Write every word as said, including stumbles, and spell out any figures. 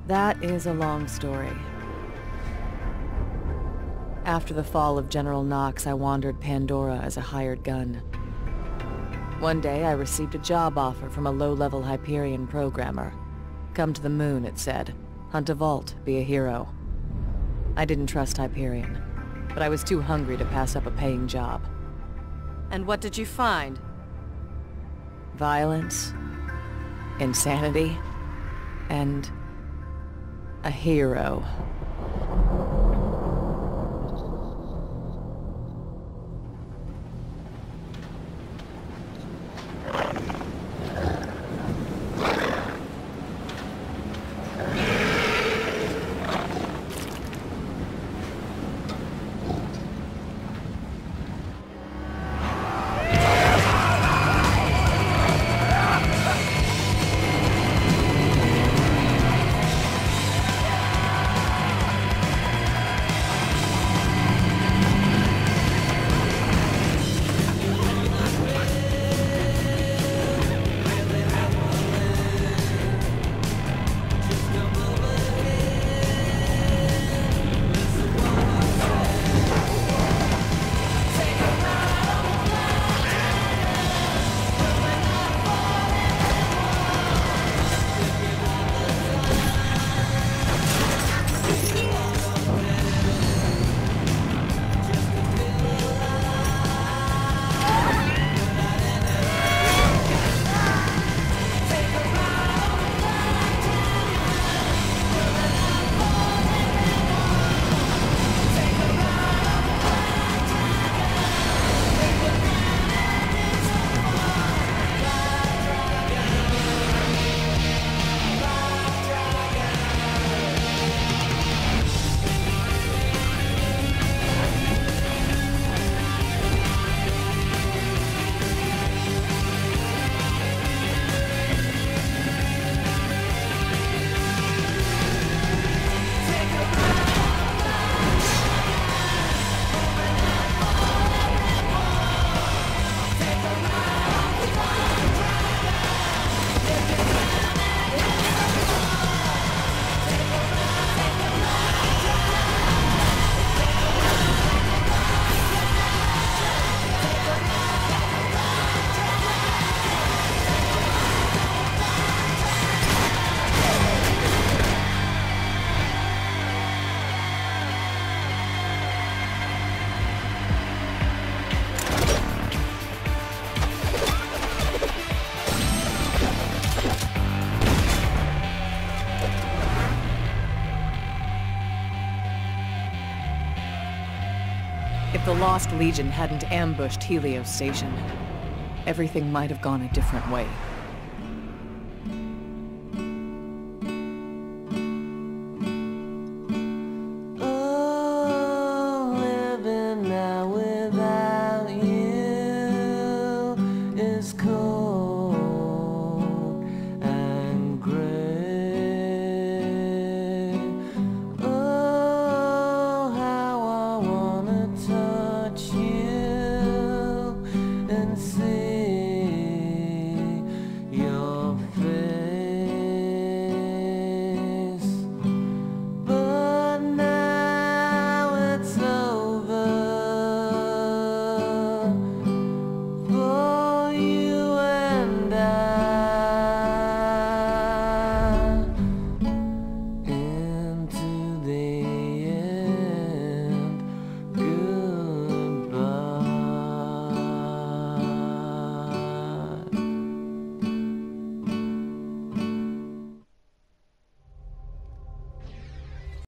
That is a long story. After the fall of General Knox, I wandered Pandora as a hired gun. One day, I received a job offer from a low-level Hyperion programmer. Come to the moon, it said. Hunt a vault, be a hero. I didn't trust Hyperion, but I was too hungry to pass up a paying job. And what did you find? Violence, insanity, and a hero. If the Lost Legion hadn't ambushed Helios Station, everything might have gone a different way.